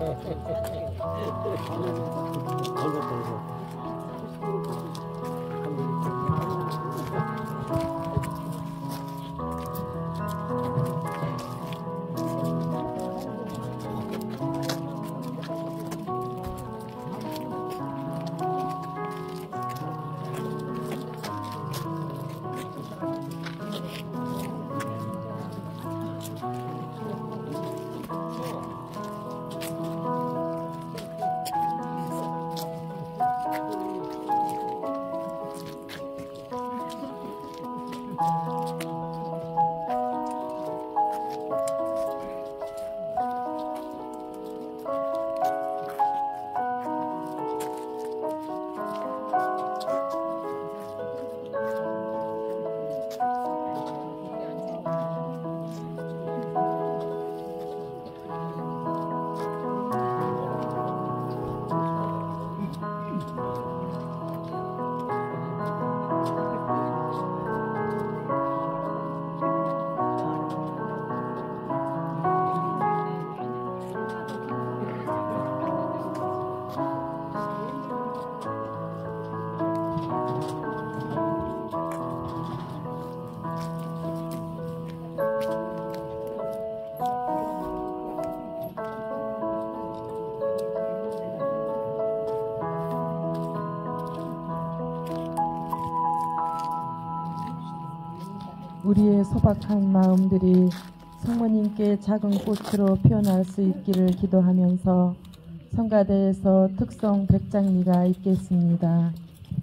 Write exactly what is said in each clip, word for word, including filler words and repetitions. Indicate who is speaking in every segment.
Speaker 1: 우리의 소박한 마음들이 성모님께 작은 꽃으로 피어날 수 있기를 기도하면서 성가대에서 특송 백장미가 있겠습니다.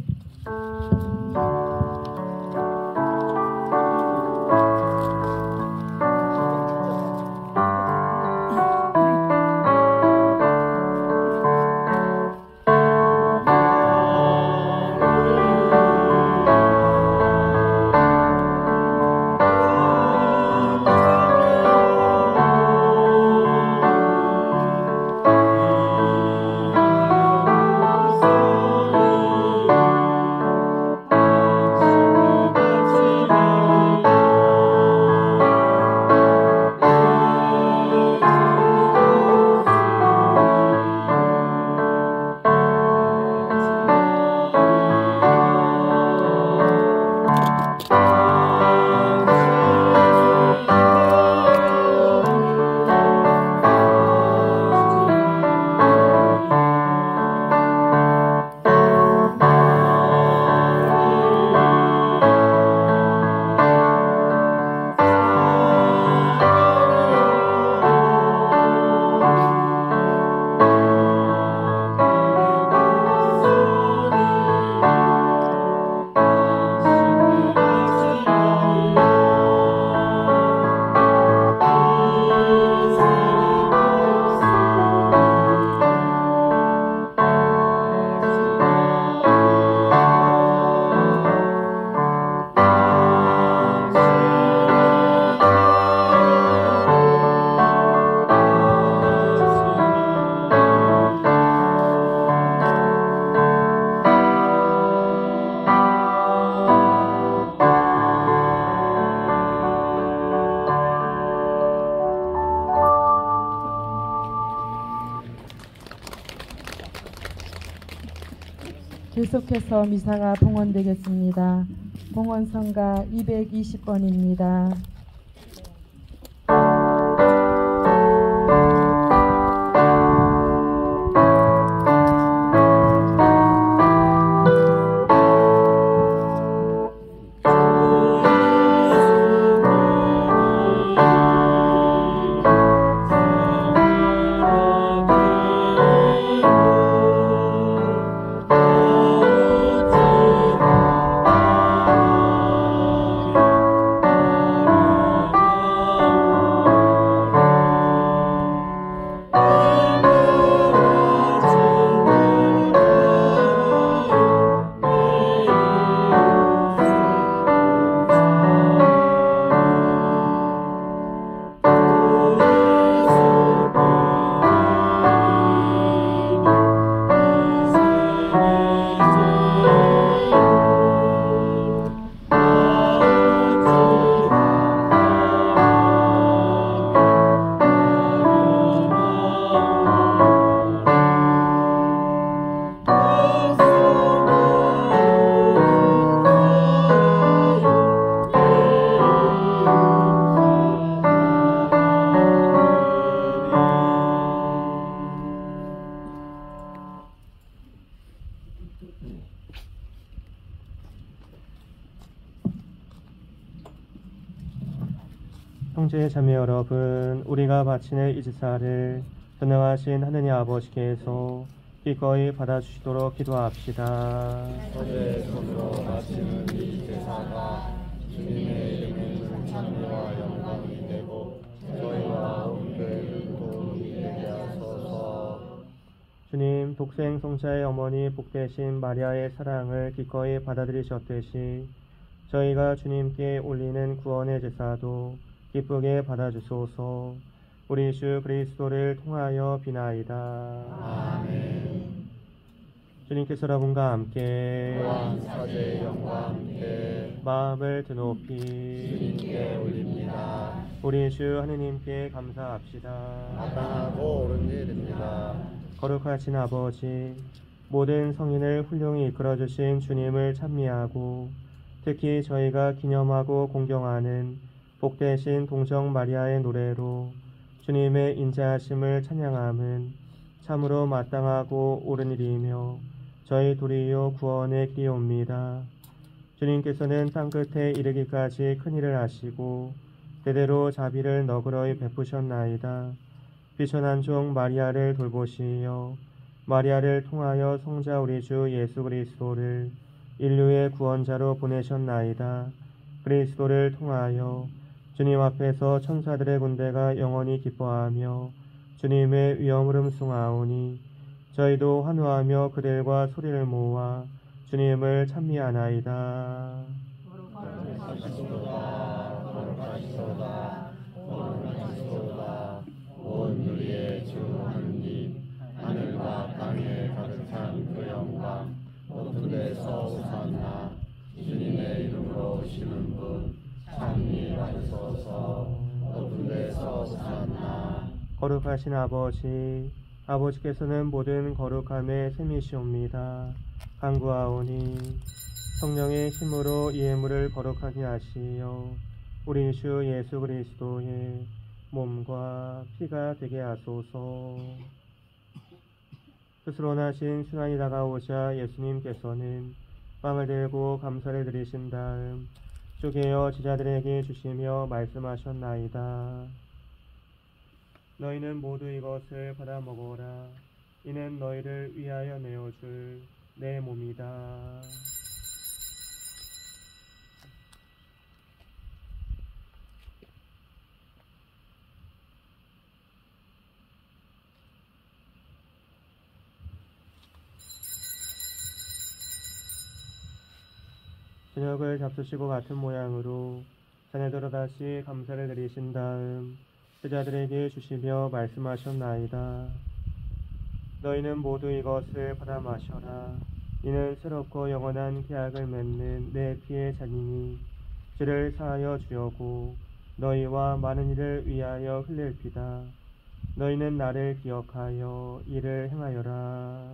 Speaker 1: 계속해서 미사가 봉헌되겠습니다. 봉헌성가 이백이십 번입니다.
Speaker 2: Oh 형제 자매 여러분, 우리가 바치는 이 제사를 전능하신 하느님 아버지께서 기꺼이 받아주시도록 기도합시다.
Speaker 3: 저의 손으로 바치는 이 제사가 주님의 이름의 찬미와 영광이 되고 저희와 온 교회를 도움이 되게 하소서.
Speaker 2: 주님, 독생 성자의 어머니 복되신 마리아의 사랑을 기꺼이 받아들이셨듯이 저희가 주님께 올리는 구원의 제사도 기쁘게 받아주소서. 우리 주 그리스도를 통하여 비나이다.
Speaker 3: 아멘.
Speaker 2: 주님께서 여러분과 함께
Speaker 3: 또한 사제의 영과 함께
Speaker 2: 마음을 드높이
Speaker 3: 주님께 올립니다.
Speaker 2: 우리 주 하느님께 감사합시다.
Speaker 3: 마땅하고 옳은 일입니다.
Speaker 2: 거룩하신 아버지, 모든 성인을 훌륭히 이끌어주신 주님을 찬미하고 특히 저희가 기념하고 공경하는 복되신 동정 마리아의 노래로 주님의 인자하심을 찬양함은 참으로 마땅하고 옳은 일이며 저희 도리요 구원의 길이옵니다. 주님께서는 땅끝에 이르기까지 큰일을 하시고 대대로 자비를 너그러이 베푸셨나이다. 비천한 종 마리아를 돌보시어 마리아를 통하여 성자 우리 주 예수 그리스도를 인류의 구원자로 보내셨나이다. 그리스도를 통하여 주님 앞에서 천사들의 군대가 영원히 기뻐하며 주님의 위엄을 음숭하오니 저희도 환호하며 그들과 소리를 모아 주님을 찬미하나이다.
Speaker 3: 거룩하시도다, 거룩하시도다, 거룩하시도다. 온 우리의 주 하느님, 하늘과 땅에 가득 찬 그 영광, 높은 데서 오산나. 주님의 이름으로 오시는 분 찬미 받으소서. 높은 데서 오산나.
Speaker 2: 거룩하신 아버지, 아버지께서는 모든 거룩함의 셈이시옵니다. 간구하오니 성령의 힘으로 이 예물을 거룩하게 하시어 우리 주 예수 그리스도의 몸과 피가 되게 하소서. 스스로 나신 순환이 다가오자 예수님께서는 빵을 들고 감사를 드리신 다음 쪼개어 제자들에게 주시며 말씀하셨나이다. 너희는 모두 이것을 받아 먹어라. 이는 너희를 위하여 내어줄 내 몸이다. 저녁을 잡수시고 같은 모양으로 자네들어 다시 감사를 드리신 다음 제자들에게 주시며 말씀하셨나이다. 너희는 모두 이것을 받아 마셔라. 이는 새롭고 영원한 계약을 맺는 내 피의 잔이니 죄를 사하여 주려고 너희와 많은 이를 위하여 흘릴 피다. 너희는 나를 기억하여 이를 행하여라.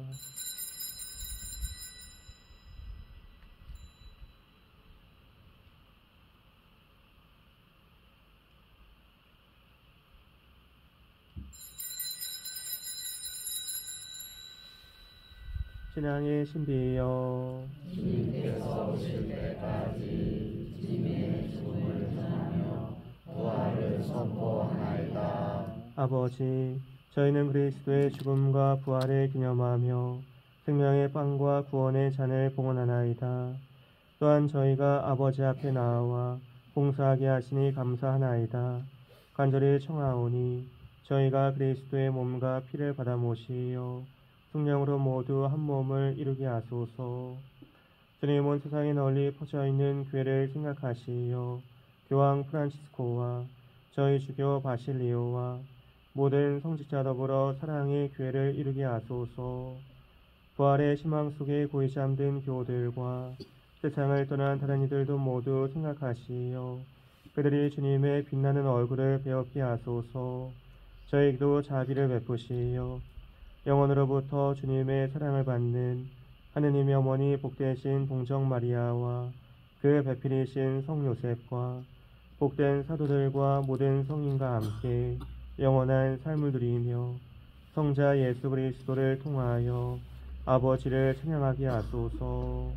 Speaker 2: 신앙의 신비여,
Speaker 3: 주님께서 오실 때까지 주님의 죽음을 전하며 부활을 선포하나이다.
Speaker 2: 아버지, 저희는 그리스도의 죽음과 부활을 기념하며 생명의 빵과 구원의 잔을 봉헌하나이다. 또한 저희가 아버지 앞에 나와 봉사하게 하시니 감사하나이다. 간절히 청하오니 저희가 그리스도의 몸과 피를 받아 모시어 성령으로 모두 한 몸을 이루게 하소서. 주님은 세상에 널리 퍼져 있는 교회를 생각하시어 교황 프란치스코와 저희 주교 바실리오와 모든 성직자 더불어 사랑의 교회를 이루게 하소서. 부활의 희망 속에 고이 잠든 교우들과 세상을 떠난 다른 이들도 모두 생각하시어 그들이 주님의 빛나는 얼굴을 배웁게 하소서. 저희도 자비를 베푸시어 영원으로부터 주님의 사랑을 받는 하느님의 어머니 복되신 동정 마리아와 그 배필이신 성 요셉과 복된 사도들과 모든 성인과 함께 영원한 삶을 누리며 성자 예수 그리스도를 통하여 아버지를 찬양하게 하소서.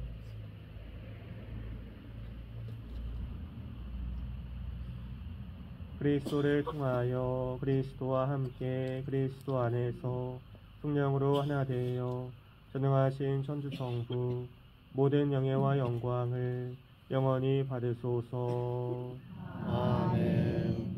Speaker 2: 그리스도를 통하여 그리스도와 함께 그리스도 안에서 성령으로 하나 되어 전능하신 천주성부 모든 영예와 영광을 영원히 받으소서.
Speaker 3: 아멘.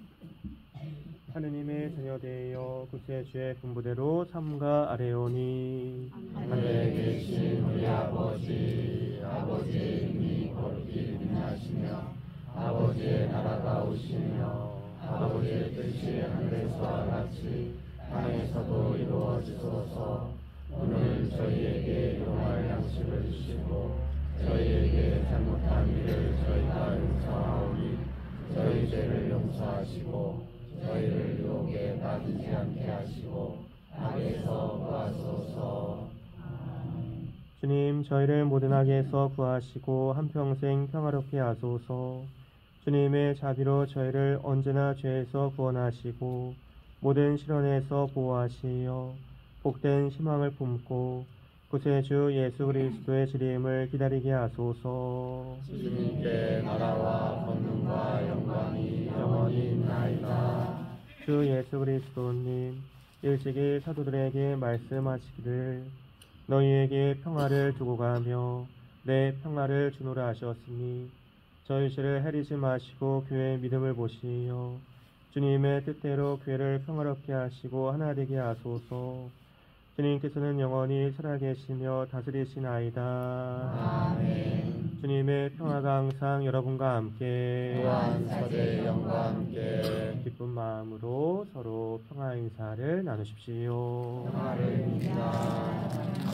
Speaker 2: 하느님의 자녀 되어 구세주의 분부대로 삼가 아뢰오니
Speaker 3: 하늘에 계신 우리 아버지, 아버지의 이름이 거룩히 빛나시며 아버지의 나라가 오시며 아버지의 뜻이 하늘에서와 같이 땅에서도 이루어지소서. 오늘 저희에게 용할 양식을 주시고 저희에게 잘못한 일을 저희가 용서하오니 저희 죄를 용서하시고 저희를 유혹에 빠지지 않게 하시고 악에서 구하소서.
Speaker 2: 주님, 저희를 모든 악에서 구하시고 한평생 평화롭게 하소서. 주님의 자비로 저희를 언제나 죄에서 구원하시고 모든 시련에서 보호하시어 복된 희망을 품고 구세주 예수 그리스도의 지림을 기다리게 하소서.
Speaker 3: 주님께 나라와 권능과 영광이 영원히 있나이다.
Speaker 2: 주 예수 그리스도님, 일찍이 사도들에게 말씀하시기를 너희에게 평화를 두고 가며 내 평화를 주노라 하셨으니 저희 죄를 해리지 마시고 교회의 믿음을 보시어 주님의 뜻대로 교회를 평화롭게 하시고 하나 되게 하소서. 주님께서는 영원히 살아계시며 다스리시나이다.
Speaker 3: 아멘.
Speaker 2: 주님의 평화가 항상 여러분과 함께
Speaker 3: 또한 사제의 영과 함께
Speaker 2: 기쁜 마음으로 서로 평화 인사를 나누십시오.
Speaker 3: 평화를 빕니다.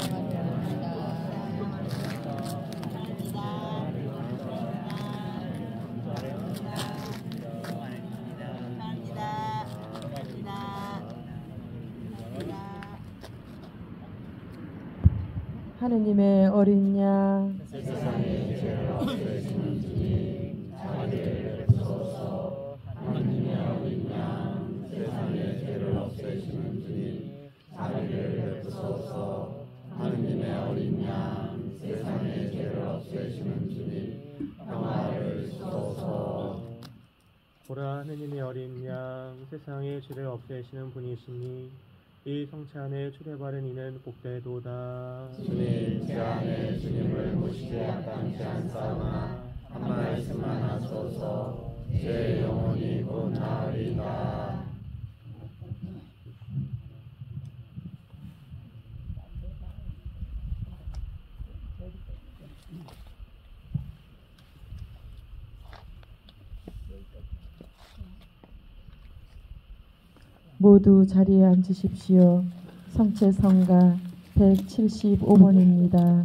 Speaker 1: 하느님의 어린 양
Speaker 3: 세상의 죄를 없애시는 주님, 자비를 베푸소서. 하느님의 어린 양, 세상의 죄를 없애시는 주님, 자비를 베푸소서. 하느님의 어린 양, 세상의 죄를 없애시는 주님, 평화를 주소서.
Speaker 2: 보라, 하느님의 어린 양, 세상의 죄를 없애시는 분이시니 이 성체 안에 초대받은 이는 복되도다.
Speaker 3: 주님, 제 안에 주님을 모시기 합당치 않사오나 한 말씀만 하소서. 제 영혼이 곧 나으리다.
Speaker 1: 모두 자리에 앉으십시오. 성체성가 백칠십오 번입니다.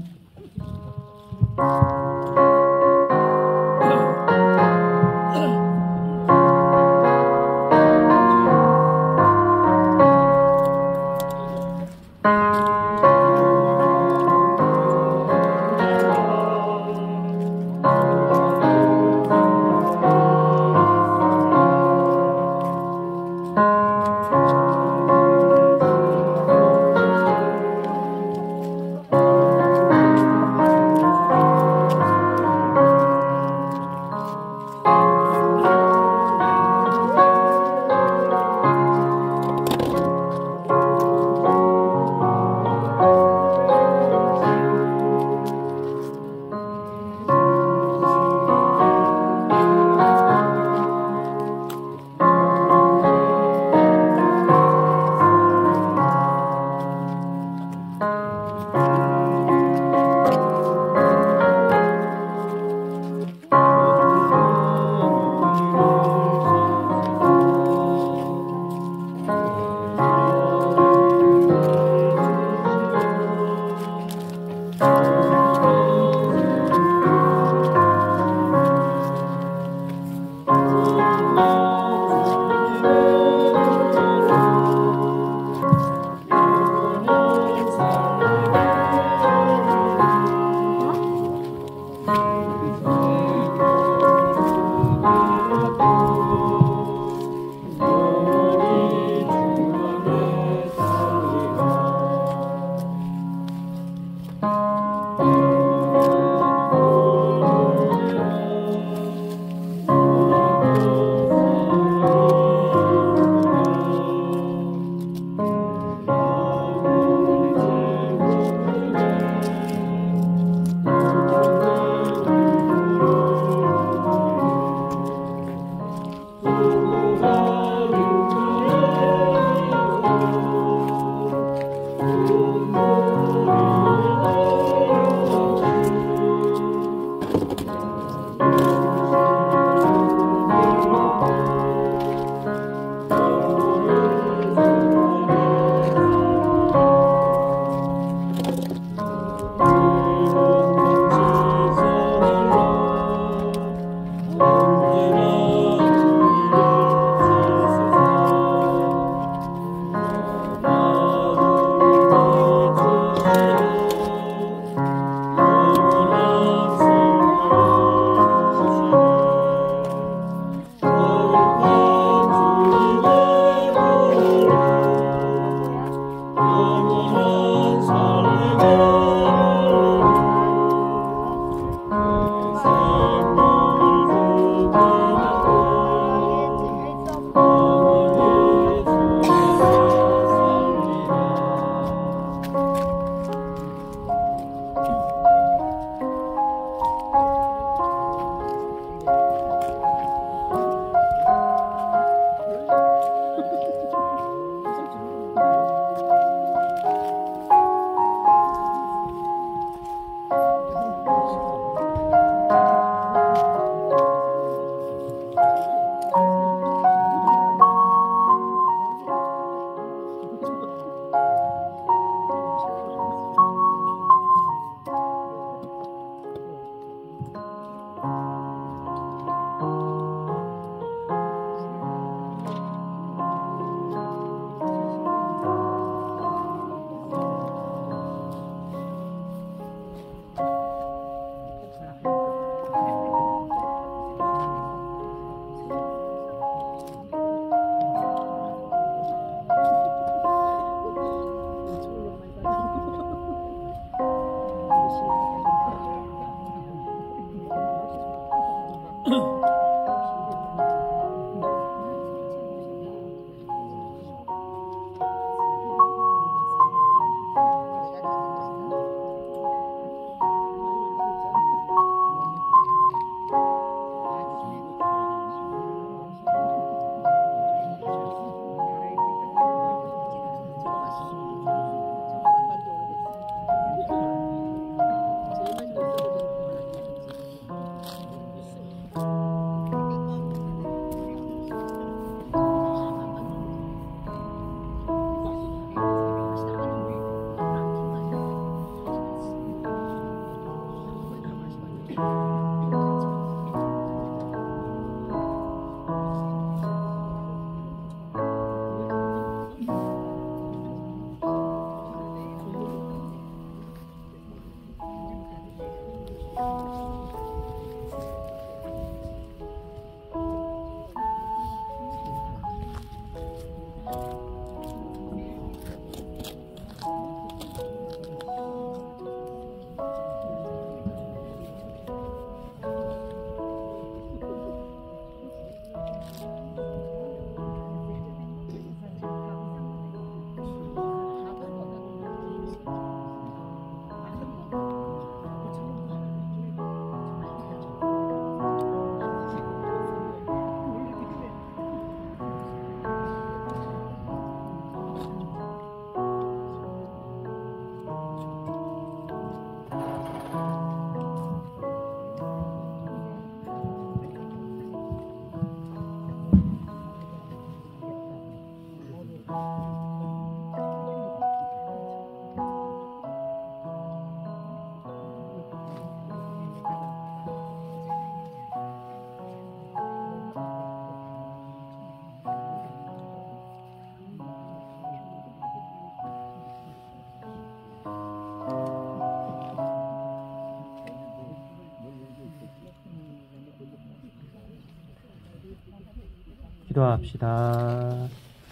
Speaker 2: 기도합시다.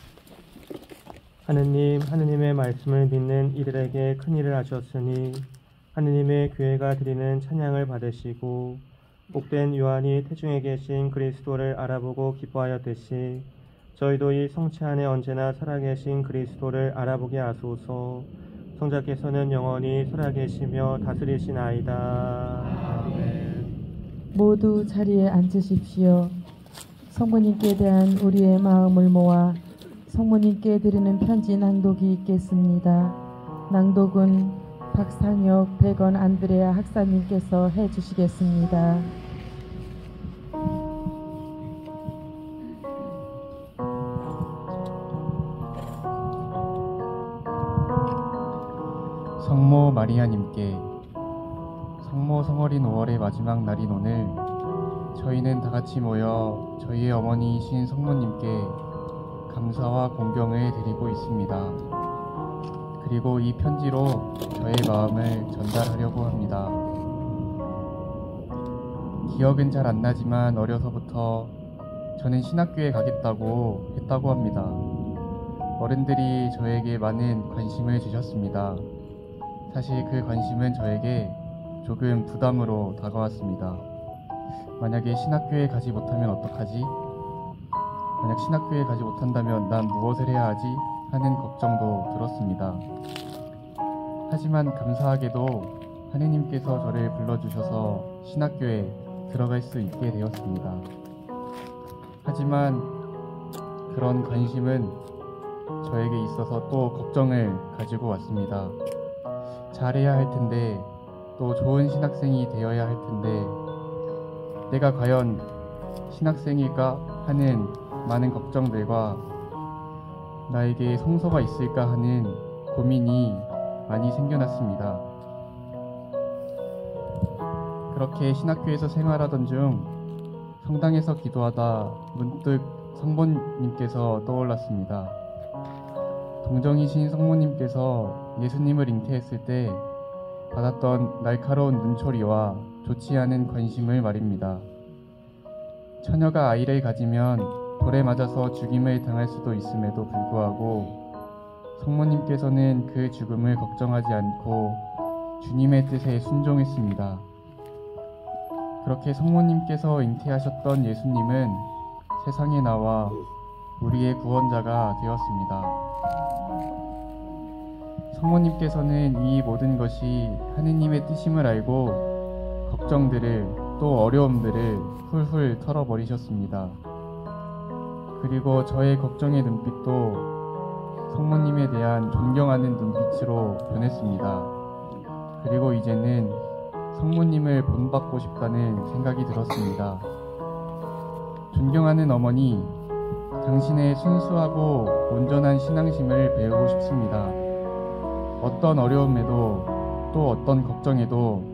Speaker 2: 하느님, 하느님의 말씀을 믿는 이들에게 큰 일을 하셨으니 하느님의 교회가 드리는 찬양을 받으시고 복된 요한이 태중에 계신 그리스도를 알아보고 기뻐하였듯이 저희도 이 성체 안에 언제나 살아계신 그리스도를 알아보게 하소서. 성자께서는 영원히 살아계시며 다스리시나이다. 아멘.
Speaker 1: 모두 자리에 앉으십시오. 성모님께 대한 우리의 마음을 모아 성모님께 드리는 편지 낭독이 있겠습니다. 낭독은 박상혁 백원 안드레아 학사님께서 해주시겠습니다.
Speaker 4: 성모 마리아님께. 성모 성어린 오월의 마지막 날인 오늘 저희는 다같이 모여 저희의 어머니이신 성모님께 감사와 공경을 드리고 있습니다. 그리고 이 편지로 저의 마음을 전달하려고 합니다. 기억은 잘 안 나지만 어려서부터 저는 신학교에 가겠다고 했다고 합니다. 어른들이 저에게 많은 관심을 주셨습니다. 사실 그 관심은 저에게 조금 부담으로 다가왔습니다. 만약에 신학교에 가지 못하면 어떡하지? 만약 신학교에 가지 못한다면 난 무엇을 해야 하지? 하는 걱정도 들었습니다. 하지만 감사하게도 하느님께서 저를 불러주셔서 신학교에 들어갈 수 있게 되었습니다. 하지만 그런 관심은 저에게 있어서 또 걱정을 가지고 왔습니다. 잘해야 할 텐데, 또 좋은 신학생이 되어야 할 텐데 내가 과연 신학생일까 하는 많은 걱정들과 나에게 성서가 있을까 하는 고민이 많이 생겨났습니다. 그렇게 신학교에서 생활하던 중 성당에서 기도하다 문득 성모님께서 떠올랐습니다. 동정이신 성모님께서 예수님을 잉태했을 때 받았던 날카로운 눈초리와 좋지 않은 관심을 말입니다. 처녀가 아이를 가지면 돌에 맞아서 죽임을 당할 수도 있음에도 불구하고 성모님께서는 그 죽음을 걱정하지 않고 주님의 뜻에 순종했습니다. 그렇게 성모님께서 잉태하셨던 예수님은 세상에 나와 우리의 구원자가 되었습니다. 성모님께서는 이 모든 것이 하느님의 뜻임을 알고 걱정들을 또 어려움들을 훌훌 털어버리셨습니다. 그리고 저의 걱정의 눈빛도 성모님에 대한 존경하는 눈빛으로 변했습니다. 그리고 이제는 성모님을 본받고 싶다는 생각이 들었습니다. 존경하는 어머니, 당신의 순수하고 온전한 신앙심을 배우고 싶습니다. 어떤 어려움에도 또 어떤 걱정에도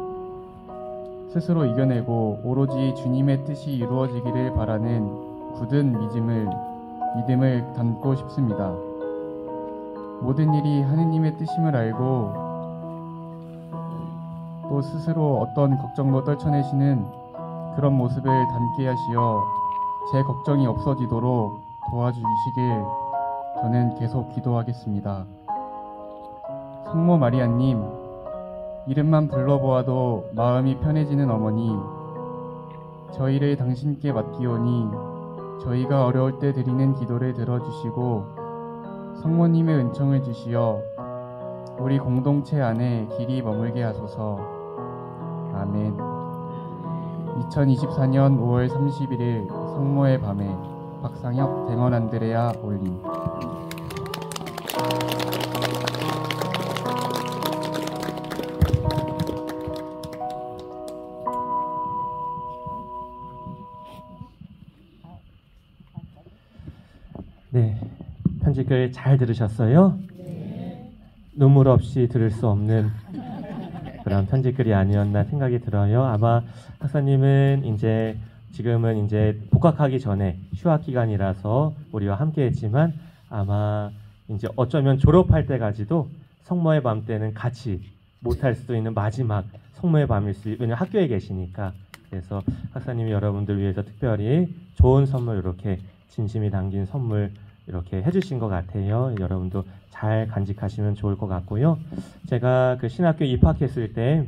Speaker 4: 스스로 이겨내고 오로지 주님의 뜻이 이루어지기를 바라는 굳은 믿음을, 믿음을 담고 싶습니다. 모든 일이 하느님의 뜻임을 알고 또 스스로 어떤 걱정도 떨쳐내시는 그런 모습을 담게 하시어 제 걱정이 없어지도록 도와주시길 저는 계속 기도하겠습니다. 성모 마리아님, 이름만 불러보아도 마음이 편해지는 어머니, 저희를 당신께 맡기오니 저희가 어려울 때 드리는 기도를 들어주시고 성모님의 은총을 주시어 우리 공동체 안에 길이 머물게 하소서. 아멘. 이천이십사 년 오월 삼십일일 성모의 밤에 박상혁 백원 안드레아 올림.
Speaker 2: 네, 편지글 잘 들으셨어요? 눈물 없이 들을 수 없는 그런 편지글이 아니었나 생각이 들어요. 아마 학사님은 이제 지금은 이제 복학하기 전에 휴학 기간이라서 우리와 함께 했지만 아마 이제 어쩌면 졸업할 때까지도 성모의 밤 때는 같이 못할 수도 있는 마지막 성모의 밤일 수, 왜냐면 학교에 계시니까. 그래서 학사님이 여러분들 위해서 특별히 좋은 선물, 이렇게 진심이 담긴 선물 이렇게 해주신 것 같아요. 여러분도 잘 간직하시면 좋을 것 같고요. 제가 그 신학교 입학했을 때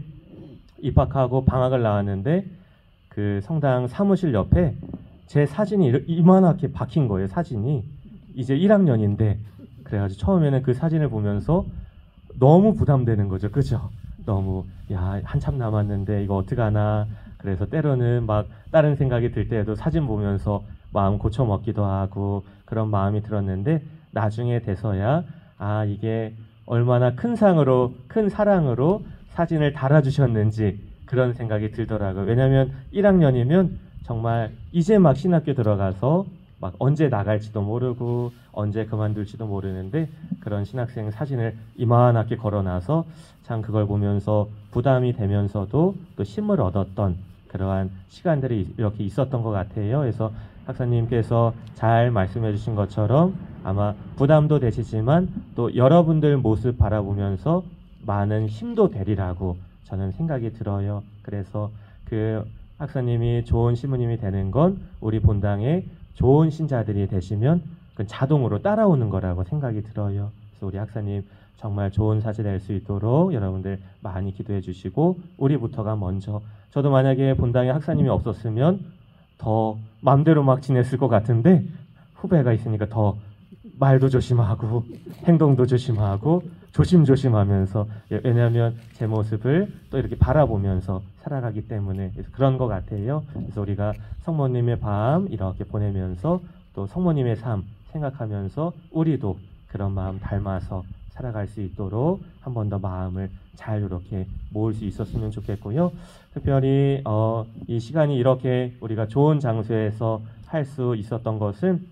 Speaker 2: 입학하고 방학을 나왔는데 그 성당 사무실 옆에 제 사진이 이렇- 이만하게 박힌 거예요. 사진이 이제 일 학년인데. 그래가지고 처음에는 그 사진을 보면서 너무 부담되는 거죠. 그죠? 너무 야 한참 남았는데 이거 어떡하나. 그래서 때로는 막 다른 생각이 들 때에도 사진 보면서 마음 고쳐 먹기도 하고 그런 마음이 들었는데, 나중에 돼서야 아 이게 얼마나 큰 상으로 큰 사랑으로 사진을 달아주셨는지 그런 생각이 들더라고요. 왜냐하면 일 학년이면 정말 이제 막 신학교 들어가서 막 언제 나갈지도 모르고 언제 그만둘지도 모르는데 그런 신학생 사진을 이만하게 걸어놔서 참 그걸 보면서 부담이 되면서도 또 힘을 얻었던 그러한 시간들이 이렇게 있었던 것 같아요. 그래서 학사님께서 잘 말씀해 주신 것처럼 아마 부담도 되시지만 또 여러분들 모습 바라보면서 많은 힘도 되리라고 저는 생각이 들어요. 그래서 그 학사님이 좋은 신부님이 되는 건 우리 본당에 좋은 신자들이 되시면 그 자동으로 따라오는 거라고 생각이 들어요. 그래서 우리 학사님 정말 좋은 사제 될 수 있도록 여러분들 많이 기도해 주시고 우리부터가 먼저, 저도 만약에 본당에 학사님이 없었으면 더 마음대로 막 지냈을 것 같은데 후배가 있으니까 더 말도 조심하고 행동도 조심하고 조심조심하면서, 왜냐하면 제 모습을 또 이렇게 바라보면서 살아가기 때문에 그래서 그런 것 같아요. 그래서 우리가 성모님의 밤 이렇게 보내면서 또 성모님의 삶 생각하면서 우리도 그런 마음 닮아서 살아갈 수 있도록 한 번 더 마음을 잘 이렇게 모을 수 있었으면 좋겠고요. 특별히 어, 이 시간이 이렇게 우리가 좋은 장소에서 할 수 있었던 것은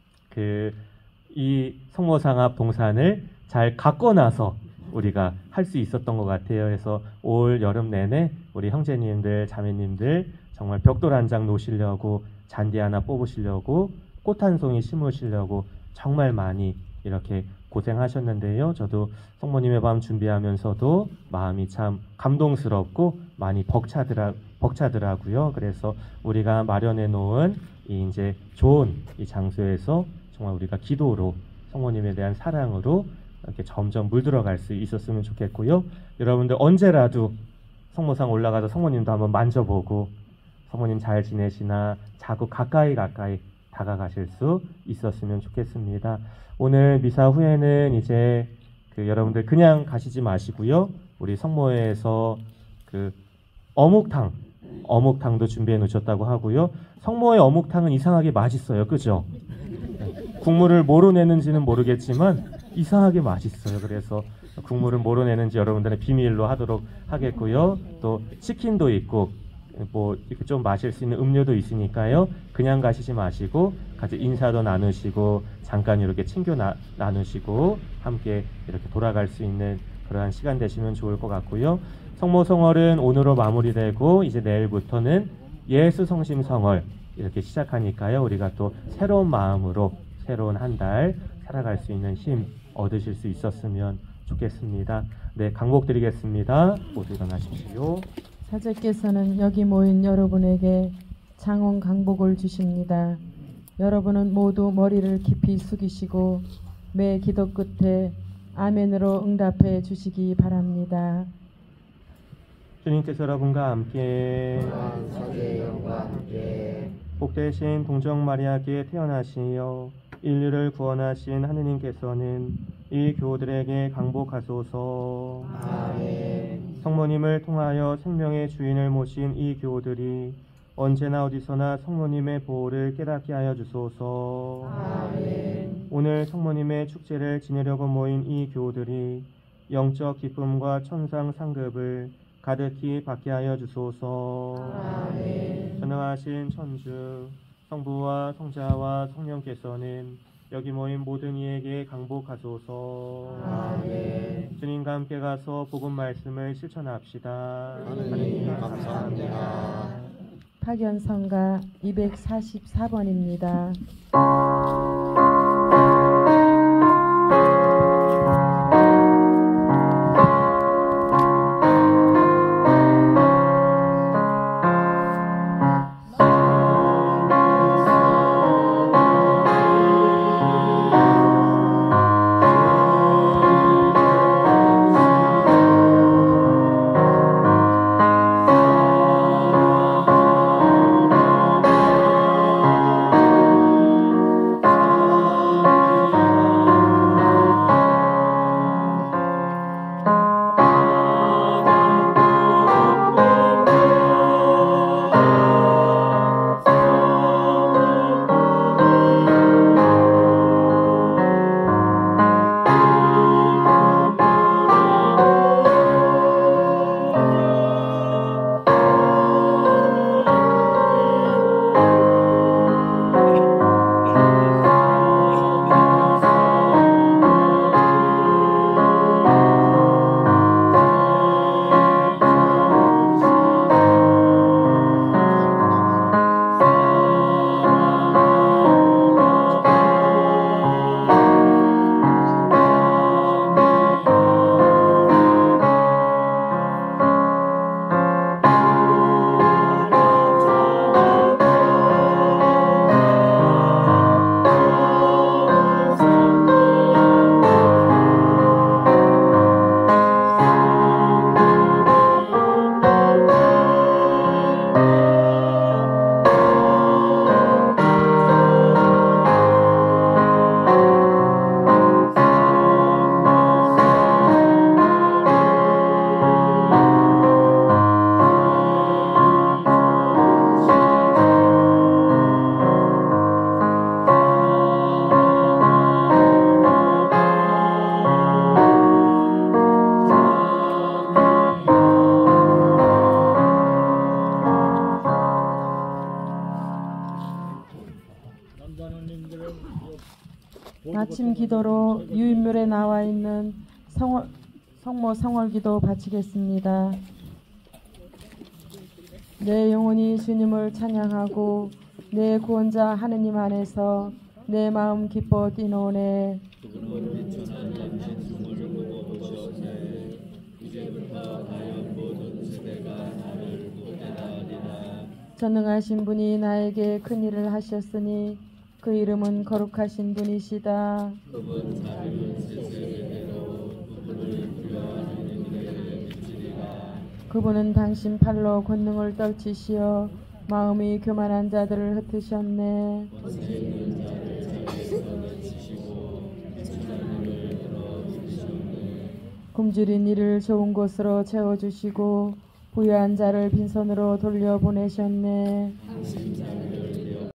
Speaker 2: 그 이 성모상합 동산을 잘 갖고 나서 우리가 할 수 있었던 것 같아요. 그래서 올 여름 내내 우리 형제님들, 자매님들 정말 벽돌 한 장 놓으시려고, 잔디 하나 뽑으시려고, 꽃 한 송이 심으시려고 정말 많이 이렇게 고생하셨는데요. 저도 성모님의 밤 준비하면서도 마음이 참 감동스럽고 많이 벅차더라, 벅차더라고요. 그래서 우리가 마련해 놓은 이 이제 좋은 이 장소에서 정말 우리가 기도로 성모님에 대한 사랑으로 이렇게 점점 물들어갈 수 있었으면 좋겠고요. 여러분들 언제라도 성모상 올라가서 성모님도 한번 만져보고 성모님 잘 지내시나 자꾸 가까이 가까이 다가가실 수 있었으면 좋겠습니다. 오늘 미사 후에는 이제 그 여러분들 그냥 가시지 마시고요. 우리 성모회에서 그 어묵탕, 어묵탕도 준비해 놓으셨다고 하고요. 성모의 어묵탕은 이상하게 맛있어요. 그죠? 국물을 뭐로 내는지는 모르겠지만 이상하게 맛있어요. 그래서 국물을 뭐로 내는지 여러분들의 비밀로 하도록 하겠고요. 또 치킨도 있고 뭐 이렇게 좀 마실 수 있는 음료도 있으니까요. 그냥 가시지 마시고 같이 인사도 나누시고 잠깐 이렇게 친교 나, 나누시고 함께 이렇게 돌아갈 수 있는 그러한 시간 되시면 좋을 것 같고요. 성모성월은 오늘로 마무리되고 이제 내일부터는 예수 성심 성월 이렇게 시작하니까요. 우리가 또 새로운 마음으로 새로운 한 달 살아갈 수 있는 힘 얻으실 수 있었으면 좋겠습니다. 네, 강복 드리겠습니다. 모두 일어나십시오.
Speaker 1: 사제께서는 여기 모인 여러분에게 장원 강복을 주십니다. 여러분은 모두 머리를 깊이 숙이시고 매 기도 끝에 아멘으로 응답해 주시기 바랍니다.
Speaker 2: 주님께서 여러분과 함께
Speaker 3: 사제의 영과 함께
Speaker 2: 복되신 동정 마리아께 태어나시어 인류를 구원하신 하느님께서는 이 교우들에게 강복하소서.
Speaker 3: 아멘.
Speaker 2: 성모님을 통하여 생명의 주인을 모신 이 교우들이 언제나 어디서나 성모님의 보호를 깨닫게 하여 주소서.
Speaker 3: 아멘.
Speaker 2: 오늘 성모님의 축제를 지내려고 모인 이 교우들이 영적 기쁨과 천상 상급을 가득히 받게 하여 주소서.
Speaker 3: 아멘.
Speaker 2: 전능하신 천주 성부와 성자와 성령께서는 여기 모인 모든 이에게 강복하소서.
Speaker 3: 아멘.
Speaker 2: 주님과 함께 가서 복음 말씀을 실천합시다.
Speaker 3: 하느님 감사합니다.
Speaker 1: 파견성가 이백사십사 번입니다. 아침 기도로 유인물에 나와 있는 성월, 성모 성월기도 바치겠습니다. 내 영혼이 주님을 찬양하고 내 구원자 하느님 안에서 내 마음 기뻐 뛰노네. 전능하신 분이 나에게 큰 일을 하셨으니 그 이름은 거룩하신 분이시다.
Speaker 3: 그분 자비는 세세대로 그분을 부여하는 은혜를 비치리라.
Speaker 1: 그분은 당신 팔로 권능을 떨치시어 마음이 교만한 자들을 흩으셨네.
Speaker 3: 권세 있는 자를 자리에서 내치시고 천하님을 들어주셨네.
Speaker 1: 굶주린 이를 좋은 곳으로 채워주시고 부유한 자를 빈손으로 돌려보내셨네.
Speaker 3: 당신 자를